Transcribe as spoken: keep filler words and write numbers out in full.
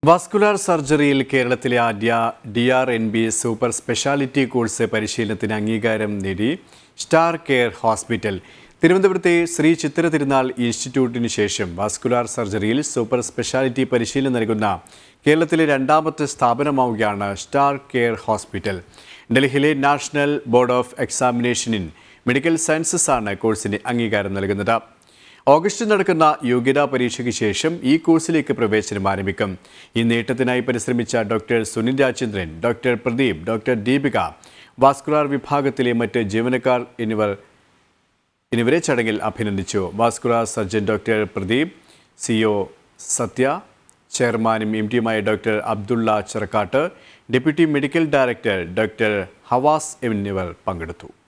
Vascular സർജറിയിൽ കേരളത്തിലെ ആദ്യ D R N B super speciality course പരിശീലനത്തിന് അംഗീകാരം നേടി സ്റ്റാർ കെയർ ഹോസ്പിറ്റൽ. തിരുവനന്തപുരത്തെ ശ്രീ ചിത്തിര തിരുനാൾ ഇൻസ്റ്റിറ്റ്യൂട്ടിന് ശേഷം വാസ്കുലർ സർജറിയിൽ സൂപ്പർ സ്പെഷ്യാലിറ്റി പരിശീലനം നൽകുന്ന കേരളത്തിലെ രണ്ടാമത്തെ സ്ഥാപനമാവുകയാണ് സ്റ്റാർ കെയർ ഹോസ്പിറ്റൽ. ഡൽഹിയിലെ നാഷണൽ ബോർഡ് ഓഫ് എക്സാമിനേഷനിൻ മെഡിക്കൽ സയൻസസ് ആണ് കോഴ്സിന് അംഗീകാരം നൽകുന്നത്. ഓഗസ്റ്റിൽ നടക്കുന്ന യോഗ്യതാ പരീക്ഷയ്ക്ക് ശേഷം ഈ കോഴ്സിലേക്ക് പ്രവേശനം ആരംഭിക്കും. ഈ നേട്ടത്തിനായി പരിശ്രമിച്ച doctor Sunil Rajendran, doctor Pradeep, doctor Deepika, vascular വിഭാഗത്തിലെ മറ്റ് ജീവനക്കാർ എന്നിവർ എന്നിവരെ ചടങ്ങിൽ അഭിനന്ദിച്ചു. Vascular surgeon doctor Pradeep, CEO Sathya, ചെയർമാനും എം ഡിയുമായ doctor Abdulla Cherukkat, deputy medical director doctor Havas എന്നിവർ പങ്കെടുത്തു.